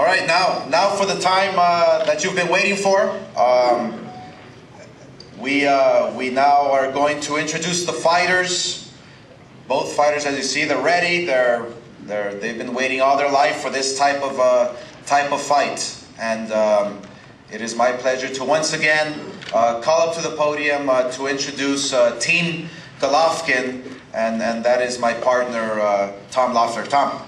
All right, now for the time that you've been waiting for. We now are going to introduce the fighters. Both fighters, as you see, they're ready. They've been waiting all their life for this type of fight, and it is my pleasure to once again call up to the podium to introduce Team Golovkin, and that is my partner Tom Loeffler. Tom.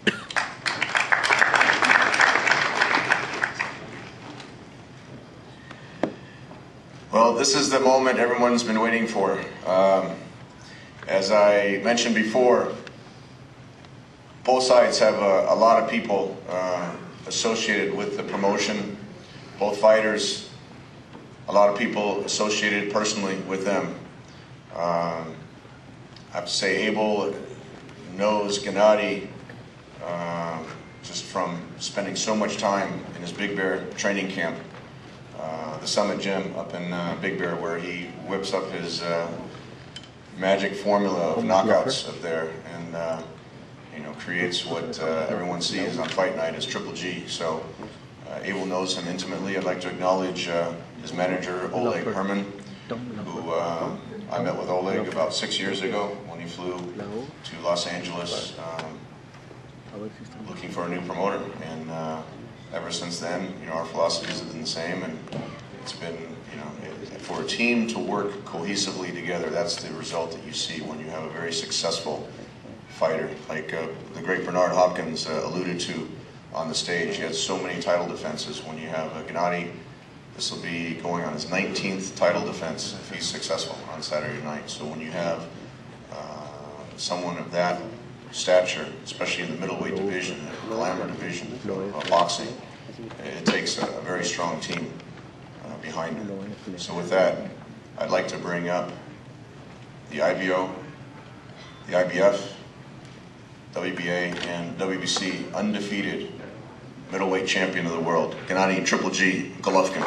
Well, this is the moment everyone's been waiting for. As I mentioned before, both sides have a lot of people associated with the promotion. Both fighters, a lot of people associated personally with them. I have to say, Abel knows Gennady just from spending so much time in his Big Bear training camp. The Summit Gym up in Big Bear, where he whips up his magic formula of knockouts up there, and creates what everyone sees on fight night as Triple G. So Abel knows him intimately. I'd like to acknowledge his manager, Oleg Herman, who I met with Oleg about 6 years ago when he flew to Los Angeles looking for a new promoter, and ever since then, our philosophies have been the same, and it's been, for a team to work cohesively together, that's the result that you see when you have a very successful fighter, like the great Bernard Hopkins alluded to on the stage. He had so many title defenses. When you have Gennady, this will be going on his 19th title defense if he's successful on Saturday night. So when you have someone of that stature, especially in the middleweight division, the glamour division of boxing, it takes a very strong team behind him. So with that, I'd like to bring up the IBO, the IBF, WBA, and WBC undefeated middleweight champion of the world, Gennady Triple G Golovkin.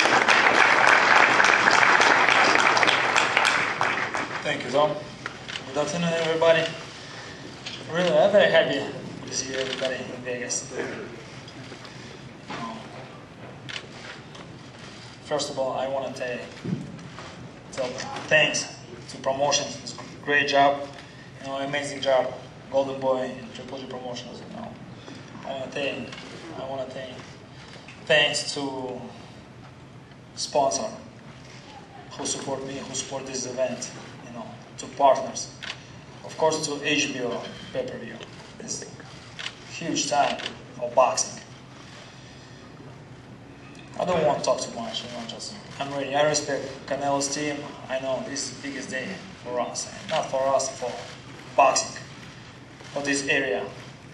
Thank you, Tom. Good afternoon, everybody. Really, I'm very happy to see everybody in Vegas. First of all, I want to tell thanks to promotions. It's a great job, amazing job. Golden Boy and Triple G Promotions. I want to thank. Thanks to sponsor who support me, who support this event. To partners, of course, to HBO pay-per-view. It's huge time for boxing. I don't want to talk too much, just I'm ready. I respect Canelo's team. I know this is the biggest day for us, and not for us, for boxing, for this area.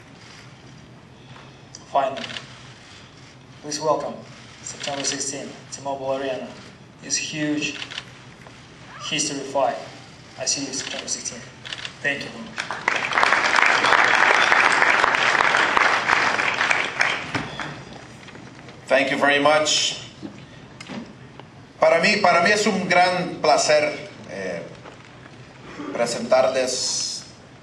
Finally, please welcome September 16th, T-Mobile Arena. This huge history fight. I see you September 16th. Thank you. Thank you very much. Para mí es un gran placer presentarles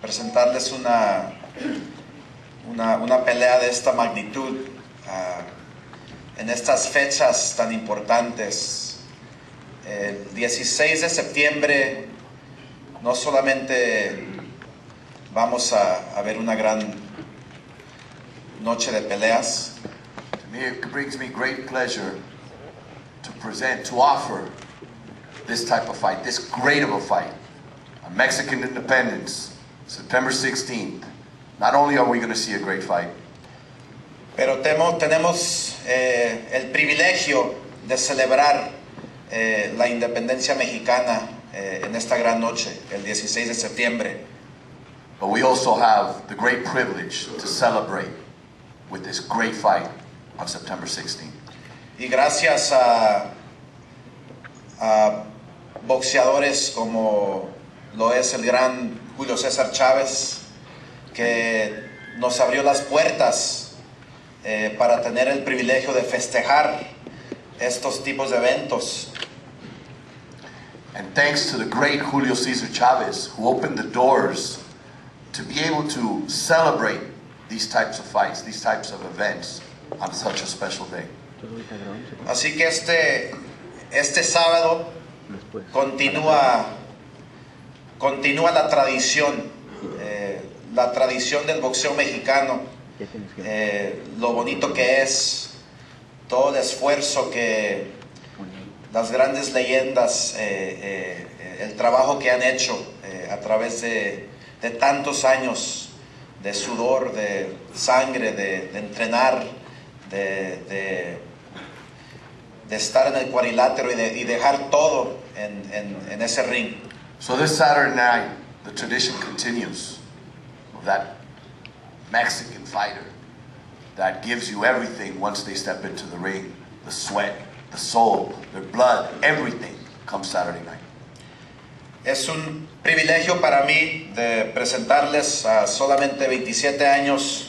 una pelea de esta magnitud en estas fechas tan importantes. El 16 de septiembre no solamente vamos a ver una gran noche de peleas. It brings me great pleasure to offer this type of fight, this great of a fight, on Mexican independence, September 16th. Not only are we going to see a great fight, pero tenemos el privilegio de celebrar la independencia mexicana en esta gran noche, el 16 de septiembre. But we also have the great privilege to celebrate with this great fight on September 16th. Y gracias a boxeadores como lo es el gran Julio César Chávez, que nos abrió las puertas para tener el privilegio de festejar estos tipos de eventos. And thanks to the great Julio Cesar Chavez, who opened the doors to be able to celebrate these types of fights, these types of events on such a special day. Así que este sábado continúa la tradición del boxeo mexicano, lo bonito que es, todo el esfuerzo que las grandes leyendas, el trabajo que han hecho a través de tantos años de sudor, de sangre, de entrenar, de estar en el cuadrilátero y dejar todo en ese ring. So this Saturday night, the tradition continues of that Mexican fighter that gives you everything once they step into the ring. The sweat, the soul, their blood, everything comes Saturday night. Es un privilegio para mí de presentarles a solamente 27 años.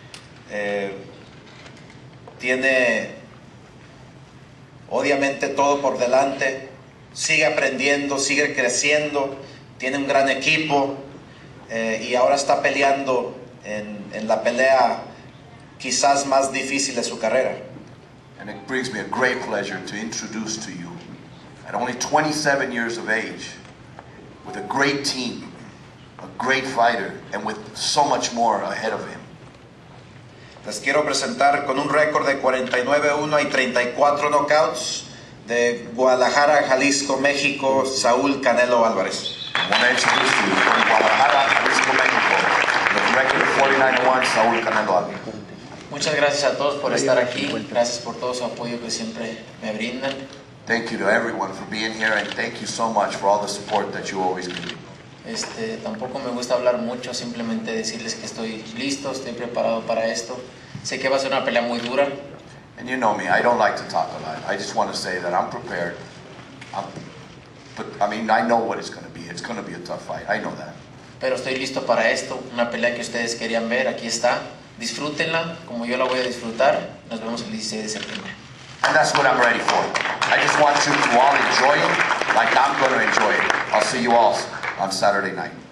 Tiene obviamente todo por delante. Sigue aprendiendo, sigue creciendo. Tiene un gran equipo y ahora está peleando en la pelea quizás más difícil de su carrera. And it brings me a great pleasure to introduce to you, at only 27 years of age, with a great team, a great fighter, and with so much more ahead of him. Les quiero presentar con un récord de 49-1 y 34 knockouts de Guadalajara, Jalisco, México, Saúl Canelo Álvarez. I want to introduce to you from Guadalajara, Jalisco, Mexico, with a record of 49-1, Saúl Canelo Álvarez. Muchas gracias a todos por estar aquí, gracias por todo su apoyo que siempre me brindan. Thank you to everyone for being here, and thank you so much for all the support that you always give me. Tampoco me gusta hablar mucho, simplemente decirles que estoy listo, estoy preparado para esto. Sé que va a ser una pelea muy dura. And you know me, I don't like to talk a lot. I just want to say that I'm prepared. But I mean, I know what it's going to be. It's going to be a tough fight. I know that. Pero estoy listo para esto, una pelea que ustedes querían ver, aquí está. Disfrútenla como yo la voy a disfrutar. Nos vemos el 16 de septiembre. And that's what I'm ready for. I just want you to all enjoy it like I'm going to enjoy it. I'll see you all on Saturday night.